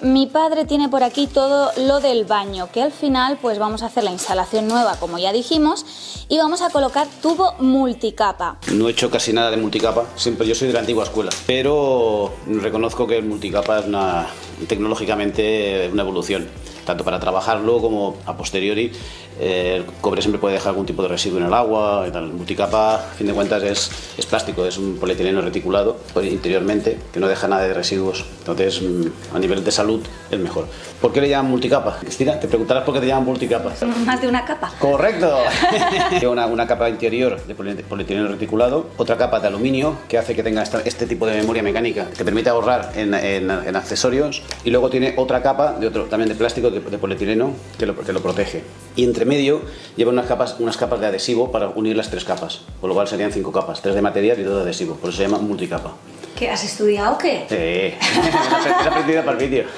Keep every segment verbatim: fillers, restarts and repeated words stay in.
mi padre tiene por aquí todo lo del baño, que al final pues vamos a hacer la instalación nueva, como ya dijimos, y vamos a colocar tubo multicapa. No he hecho casi nada de multicapa, siempre yo soy de la antigua escuela, pero reconozco que el multicapa es una, tecnológicamente una evolución, tanto para trabajarlo como a posteriori. Eh, el cobre siempre puede dejar algún tipo de residuo en el agua y tal. El multicapa, a fin de cuentas, es, es plástico, es un polietileno reticulado pues, interiormente, que no deja nada de residuos. Entonces, a nivel de salud, es mejor. ¿Por qué le llaman multicapa? Cristina, te preguntarás por qué te llaman multicapa. Más de una capa. ¡Correcto! una, una capa interior de polietileno reticulado, otra capa de aluminio que hace que tenga esta, este tipo de memoria mecánica, que te permite ahorrar en, en, en accesorios, y luego tiene otra capa de otro, también de plástico, de, de polietileno, que lo, que lo protege. Y entre medio lleva unas capas, unas capas de adhesivo para unir las tres capas, por lo cual serían cinco capas, tres de material y dos de adhesivo, por eso se llama multicapa. ¿Qué, has estudiado o qué? Sí, he aprendido para el vídeo.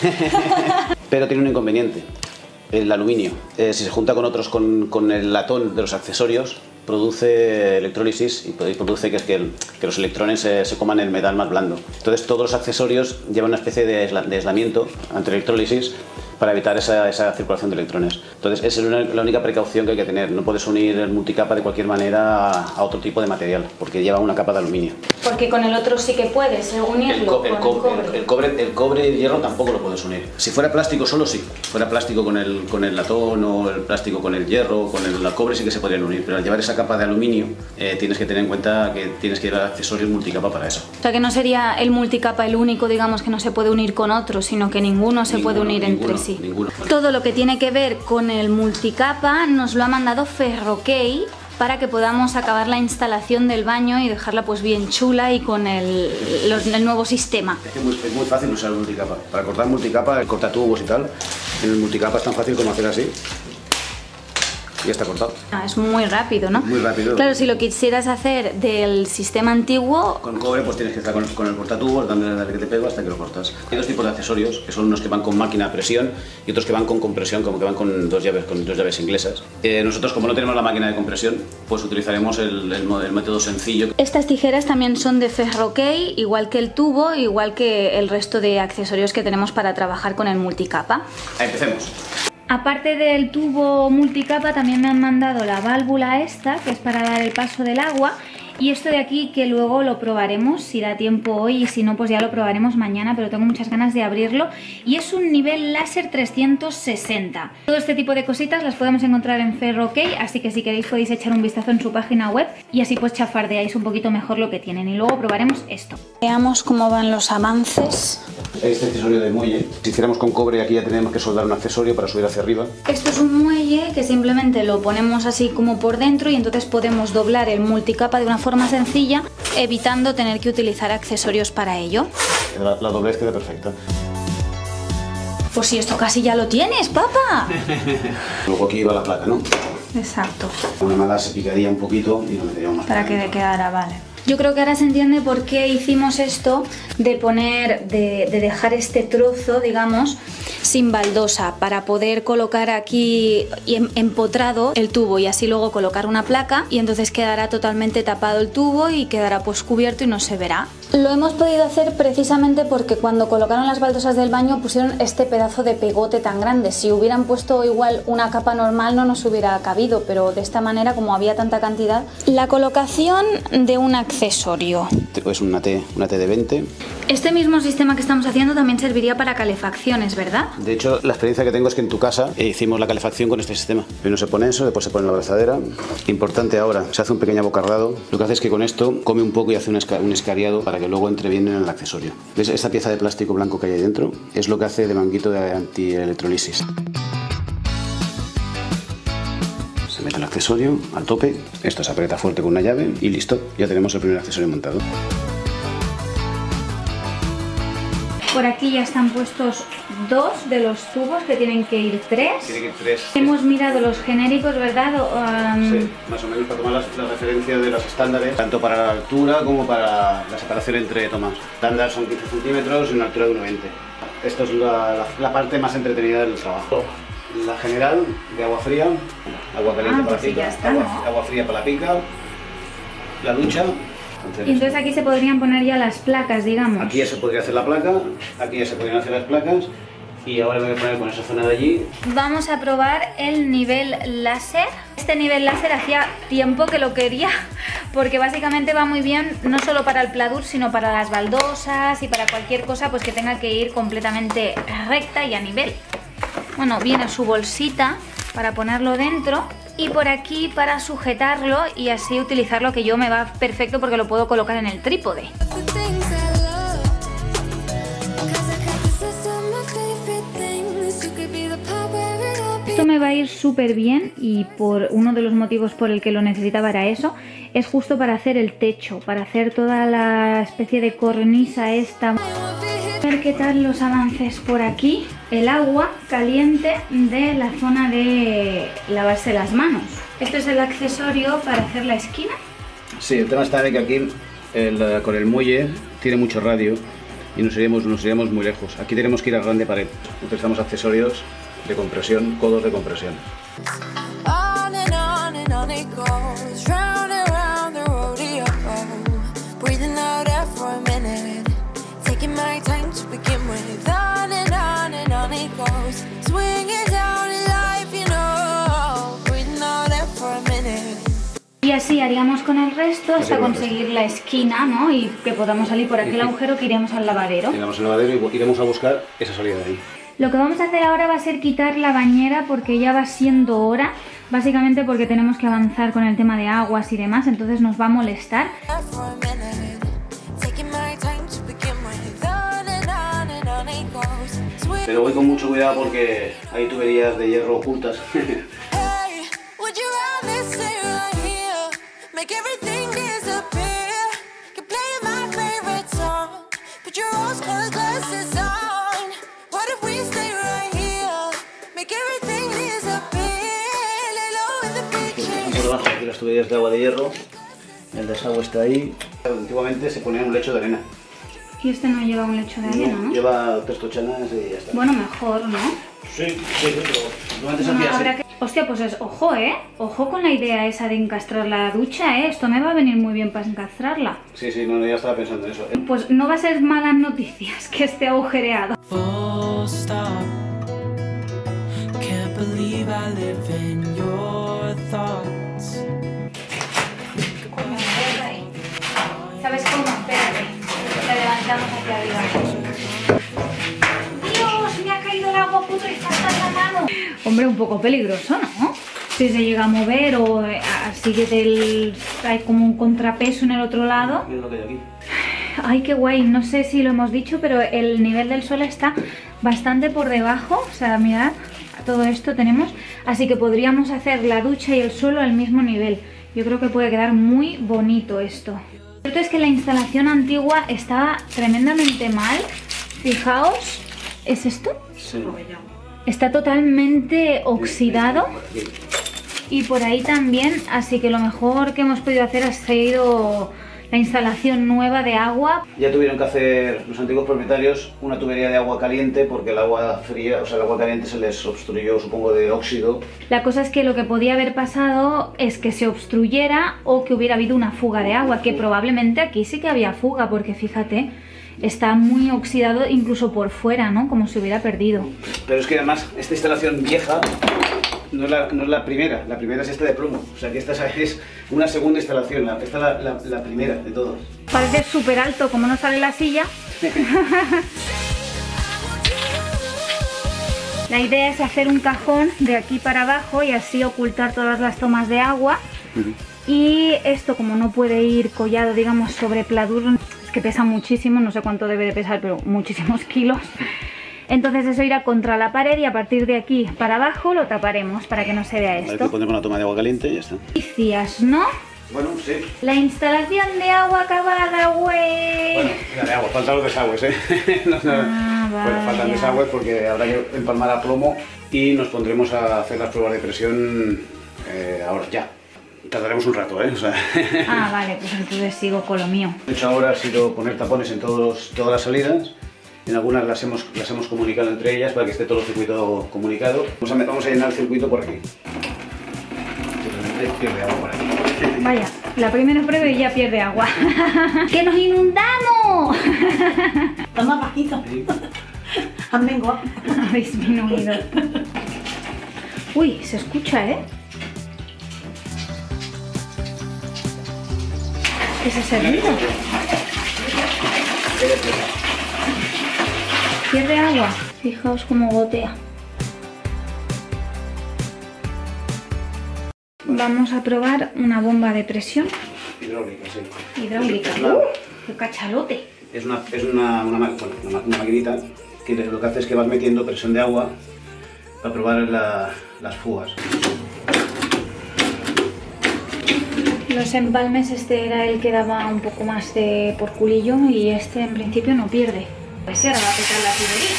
Pero tiene un inconveniente, el aluminio. Eh, si se junta con otros, con, con el latón de los accesorios, produce electrólisis y produce que, es que, el, que los electrones se, se coman el metal más blando. Entonces todos los accesorios llevan una especie de, aisla, de aislamiento ante electrólisis para evitar esa, esa circulación de electrones. Entonces esa es la única precaución que hay que tener. No puedes unir el multicapa de cualquier manera a, a otro tipo de material, porque lleva una capa de aluminio. Porque con el otro sí que puedes unirlo. El, co el, co el, cobre. El, el, cobre, el cobre y el hierro tampoco lo puedes unir. Si fuera plástico solo sí. Si fuera plástico con el, con el latón o el plástico con el hierro, con el, el cobre sí que se podrían unir. Pero al llevar esa capa de aluminio eh, tienes que tener en cuenta que tienes que llevar accesorios multicapa para eso. O sea que no sería el multicapa el único, digamos, que no se puede unir con otro, sino que ninguno se ninguno, puede unir ninguno, entre sí. Ninguno. Todo lo que tiene que ver con el multicapa nos lo ha mandado Ferroquey para que podamos acabar la instalación del baño y dejarla pues bien chula y con el, los, el nuevo sistema. Es, que es, muy, es muy fácil usar el multicapa. Para cortar multicapa, el cortatubos y tal, en el multicapa es tan fácil como hacer así. Ya está cortado. Ah, es muy rápido, ¿no? Muy rápido. Claro, si lo quisieras hacer del sistema antiguo... Con cobre pues tienes que estar con, con el cortatubos, dándole la que te pego hasta que lo cortas. Hay dos tipos de accesorios, que son unos que van con máquina a presión y otros que van con compresión, como que van con dos llaves, con dos llaves inglesas. Eh, nosotros, como no tenemos la máquina de compresión, pues utilizaremos el, el, el método sencillo. Estas tijeras también son de Ferroquey, igual que el tubo, igual que el resto de accesorios que tenemos para trabajar con el multicapa. Empecemos. Aparte del tubo multicapa también me han mandado la válvula esta, que es para dar el paso del agua, y esto de aquí que luego lo probaremos, si da tiempo hoy, y si no pues ya lo probaremos mañana, pero tengo muchas ganas de abrirlo, y es un nivel láser trescientos sesenta. Todo este tipo de cositas las podemos encontrar en Ferroquey, así que si queréis podéis echar un vistazo en su página web y así pues chafardeáis un poquito mejor lo que tienen, y luego probaremos esto. Veamos cómo van los avances. Este accesorio de muelle, si hiciéramos con cobre, aquí ya tenemos que soldar un accesorio para subir hacia arriba. Esto es un muelle que simplemente lo ponemos así como por dentro y entonces podemos doblar el multicapa de una forma sencilla, evitando tener que utilizar accesorios para ello. La, la doblez queda perfecta. Pues si esto casi ya lo tienes, papá. Luego aquí va la placa, ¿no? Exacto. Una mala se picaría un poquito y nos meteríamos más. Para que le quedara, vale. Yo creo que ahora se entiende por qué hicimos esto de poner, de, de dejar este trozo, digamos, sin baldosa, para poder colocar aquí empotrado el tubo y así luego colocar una placa y entonces quedará totalmente tapado el tubo y quedará pues cubierto y no se verá. Lo hemos podido hacer precisamente porque cuando colocaron las baldosas del baño pusieron este pedazo de pegote tan grande. Si hubieran puesto igual una capa normal no nos hubiera cabido, pero de esta manera, como había tanta cantidad. La colocación de un accesorio. Es una T, una T de veinte. Este mismo sistema que estamos haciendo también serviría para calefacciones, ¿verdad? De hecho, la experiencia que tengo es que en tu casa hicimos la calefacción con este sistema. Primero se pone eso, después se pone la abrazadera. Importante ahora, se hace un pequeño abocardado. Lo que hace es que con esto come un poco y hace un, esca un escariado para que luego entre bien en el accesorio. ¿Ves? Esta pieza de plástico blanco que hay ahí dentro es lo que hace de manguito de antielectrolisis. Se mete el accesorio al tope, esto se aprieta fuerte con una llave y listo, ya tenemos el primer accesorio montado. Por aquí ya están puestos dos de los tubos, que tienen que ir tres. Tiene que ir tres. Hemos mirado los genéricos, ¿verdad? Um... Sí, más o menos para tomar las, la referencia de los estándares, tanto para la altura como para la separación entre tomas. Estándar son quince centímetros y una altura de uno veinte. Esto es la, la, la parte más entretenida del trabajo. La general de agua fría, agua caliente ah, para pues la pica, ya está, agua, ¿no? agua fría para la pica, la ducha. Y entonces aquí se podrían poner ya las placas, digamos. Aquí ya se podría hacer la placa, aquí ya se podrían hacer las placas Y ahora me voy a poner con esa zona de allí. Vamos a probar el nivel láser. Este nivel láser hacía tiempo que lo quería, porque básicamente va muy bien no solo para el pladur, sino para las baldosas y para cualquier cosa pues que tenga que ir completamente recta y a nivel. Bueno, viene su bolsita para ponerlo dentro y por aquí para sujetarlo y así utilizarlo, que yo me va perfecto porque lo puedo colocar en el trípode. Esto me va a ir súper bien y por uno de los motivos por el que lo necesitaba era eso, es justo para hacer el techo, para hacer toda la especie de cornisa esta. A ver qué tal los avances por aquí. El agua caliente de la zona de lavarse las manos. Esto es el accesorio para hacer la esquina. Sí, el tema está de que aquí el, con el muelle tiene mucho radio y nos iríamos, nos iríamos muy lejos. Aquí tenemos que ir a grande pared. Utilizamos accesorios de compresión, codos de compresión. Y así haríamos con el resto hasta conseguir la esquina, ¿no? Y que podamos salir por aquel agujero que iremos al lavadero. Iremos al lavadero y iremos a buscar esa salida de ahí. Lo que vamos a hacer ahora va a ser quitar la bañera porque ya va siendo hora, básicamente porque tenemos que avanzar con el tema de aguas y demás, entonces nos va a molestar. Pero voy con mucho cuidado porque hay tuberías de hierro ocultas. Aquí las tuberías de agua de hierro, el desagüe está ahí. Antiguamente se ponía un lecho de arena. Y este no lleva un lecho de arena, ¿no? Lleva tres tochanas y ya está. Bueno, mejor, ¿no? Sí, sí, sí, pero normalmente se hacía así. Que... Hostia, pues es, ojo, ¿eh? Ojo con la idea esa de encastrar la ducha, ¿eh? Esto me va a venir muy bien para encastrarla. Sí, sí, no, ya estaba pensando en eso. ¿eh? Pues no va a ser malas noticias que esté agujereado. ¿Sabes cómo? Espérate. La levantamos hacia arriba. ¡Dios! Me ha caído el agua putrefacta en la mano. Hombre, un poco peligroso, ¿no? Si se llega a mover o así que te hay como un contrapeso en el otro lado. Mira lo que hay aquí. Ay, qué guay. No sé si lo hemos dicho, pero el nivel del suelo está bastante por debajo. O sea, mirad, todo esto tenemos. Así que podríamos hacer la ducha y el suelo al mismo nivel. Yo creo que puede quedar muy bonito esto. Lo cierto es que la instalación antigua estaba tremendamente mal. Fijaos, ¿es esto? Sí. Está totalmente oxidado. Y por ahí también, así que lo mejor que hemos podido hacer ha sido la instalación nueva de agua. Ya tuvieron que hacer los antiguos propietarios una tubería de agua caliente porque el agua fría, o sea, el agua caliente se les obstruyó, supongo, de óxido. La cosa es que lo que podía haber pasado es que se obstruyera o que hubiera habido una fuga de agua, que probablemente aquí sí que había fuga, porque fíjate, está muy oxidado incluso por fuera, ¿no? Como si hubiera perdido. Pero es que además esta instalación vieja no es la, no es la primera, la primera es esta de plomo, o sea que esta es una segunda instalación, esta es la, la, la primera de todas. Parece súper alto, como no sale la silla. La idea es hacer un cajón de aquí para abajo y así ocultar todas las tomas de agua. Uh-huh. Y esto, como no puede ir collado, digamos, sobre pladur, es que pesa muchísimo, no sé cuánto debe de pesar, pero muchísimos kilos. Entonces eso irá contra la pared y a partir de aquí para abajo lo taparemos para que no se vea esto. Vale, pondremos una toma de agua caliente y ya está. Decías, ¿no? Bueno, sí. La instalación de agua acabada, güey. Bueno, la de agua, faltan los desagües, ¿eh? no, no, ah, bueno, faltan desagües porque habrá que empalmar a plomo y nos pondremos a hacer las pruebas de presión eh, ahora ya. Tardaremos un rato, ¿eh? O sea... ah, vale, pues entonces sigo con lo mío. De hecho ahora ha sido poner tapones en todos, todas las salidas. En algunas las hemos, las hemos comunicado entre ellas para que esté todo el circuito comunicado. Vamos a, vamos a llenar el circuito por aquí. Pierde agua por aquí. Vaya, la primera prueba y ya pierde agua. ¡Que nos inundamos! Toma bajito. Sí. Han menguado. Habéis disminuido. Uy, se escucha, ¿eh? ¿Qué es ese ruido? Pierde agua. Fijaos cómo gotea. Vamos a probar una bomba de presión. Hidráulica, sí. Hidráulica. Es una, ¡Uh! ¡Qué cachalote! es una, es una, una, ma- bueno, una, ma- una maquinita que lo que hace es que vas metiendo presión de agua para probar la- las fugas. Los empalmes, este era el que daba un poco más de por culillo y este en principio no pierde. Pues ahora va a petar la tubería.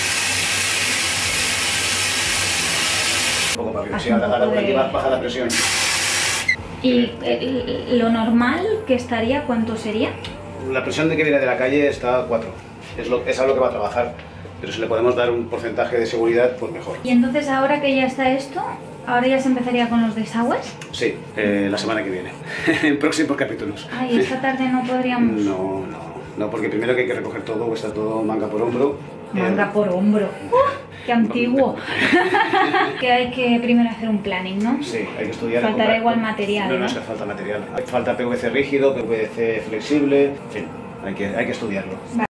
Un poco para que Hace se un haga poco la de- baja la presión. ¿Y eh, lo normal que estaría cuánto sería? La presión de que viene de la calle está a cuatro. Es, lo, es a lo que va a trabajar. Pero si le podemos dar un porcentaje de seguridad, pues mejor. Y entonces ahora que ya está esto, ahora ya se empezaría con los desagües. Sí, eh, la semana que viene. En próximos capítulos. Ay, esta tarde no podríamos. No, no. No, porque primero que hay que recoger todo, está todo manga por hombro. Manga Eh, por hombro. ¡Uh! ¡Qué antiguo! Que hay que primero hacer un planning, ¿no? Sí, hay que estudiar. Faltará comprar- igual material, No, no ¿no? es que falta material. Falta P V C rígido, P V C flexible, en fin, hay que, hay que estudiarlo. Vale.